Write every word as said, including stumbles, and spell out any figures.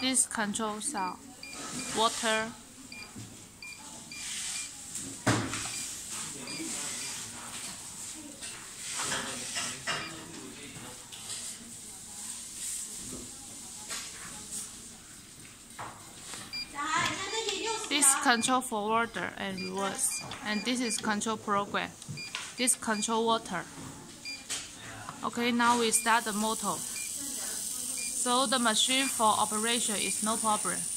This control cell, water, this control for water and reverse, and this is control program. This control water. Okay, now we start the motor. So the machine for operation is no problem.